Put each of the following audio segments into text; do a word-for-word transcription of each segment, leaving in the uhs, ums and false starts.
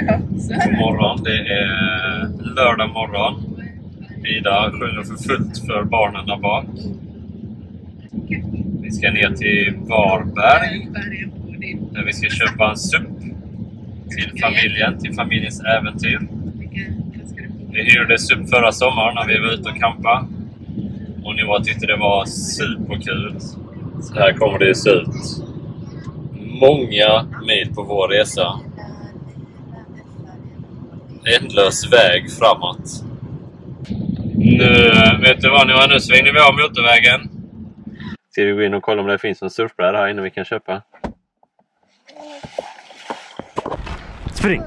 God morgon, det är lördag morgon. Ida sjunger för fullt för barnen där bak. Vi ska ner till Varberg, där vi ska köpa en S U P till familjen, till familjens äventyr. Vi hyrde S U P förra sommaren när vi var ute och campa. Och nu jag tyckte det var superkul. Så här kommer det se ut. Många mil på vår resa. Ändlös väg framåt. Nu, vet du vad, nu, nu svänger vi av motorvägen. Ska vi gå in och kolla om det finns en surfbräda här inne vi kan köpa? Spring!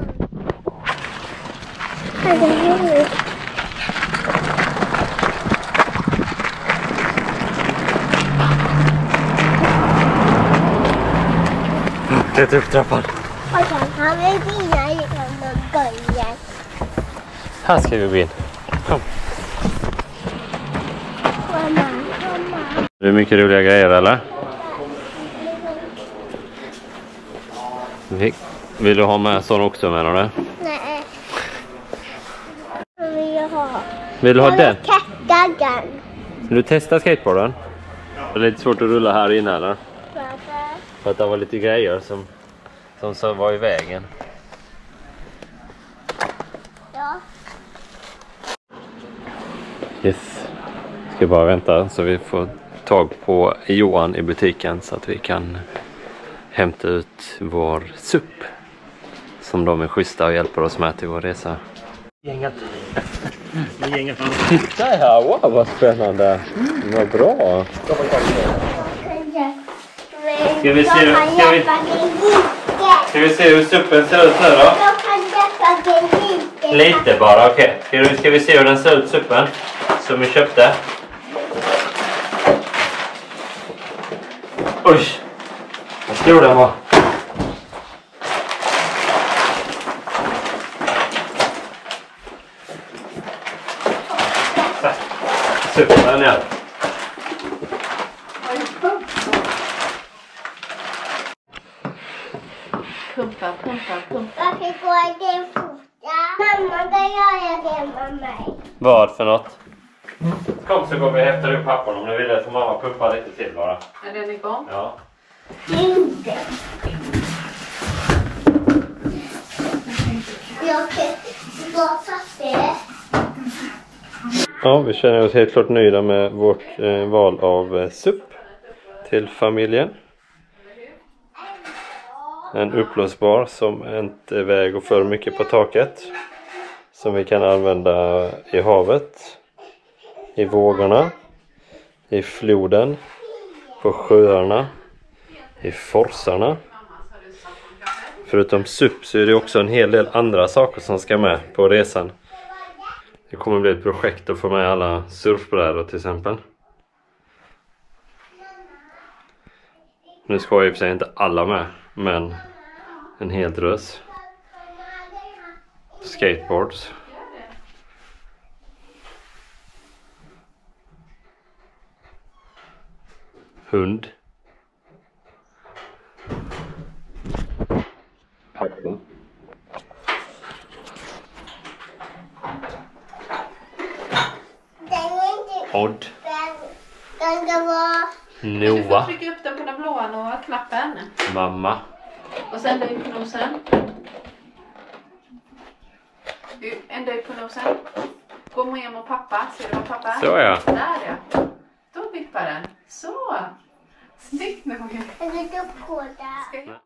Det är upp trappan. Och sen har vi bilar i början. Här ska vi gå in. Kom. Mamma, mamma. Det är mycket roliga grejer, eller? Vill du ha med sån också, menar du? Nej. Jag vill ha. Vill du ha den? Testa den. Vill du testa skateboarden? Det är lite svårt att rulla här inne, eller? Varför? För att det var lite grejer som, som så var i vägen. Ja. Yes. Ska bara vänta så vi får tag på Johan i butiken så att vi kan hämta ut vår S U P. Som de är schyssta och hjälper oss med till vår resa. Gänget. Gänget. Titta här, wow vad spännande. Vad bra. Ska vi se, ska vi, ska vi se hur S U P:en ser ut nu då? Lite bara, okej. Okay. Ska, ska vi se hur den ser ut, S U P:en som vi köpte? Oj, vad stor den var. S U P:en ner. Pumpa, pumpa, pumpa. Varför går det forta? Mamma, kan göra det med mig? Vad för något? Kom så går vi och hämtar upp pappan om du vill att mamma pumpa lite till bara. Är den igång? Ja. Inte. Jag ska fast det. Ja, vi känner oss helt klart nöjda med vårt eh, val av eh, S U P till familjen. En upplösbar som inte väger för mycket på taket. Som vi kan använda i havet, i vågorna, i floden, på sjöarna, i forsarna. Förutom S U P så är det också en hel del andra saker som ska med på resan. Det kommer bli ett projekt att få med alla surfbrädor till exempel. Nu ska i och för sig inte alla med, men en hel drös. Skateboards. Hund. Pappa. Odd. Den ska vara... Du får Noah. trycka upp den på den blåa knappen. Mamma. Och sen dig på nosen. En dig på nosen. Gå med och pappa. Ser du vad pappa är? Så ja. Där ja. Då vippar den. Så. Snyggt nu. Jag ska på där.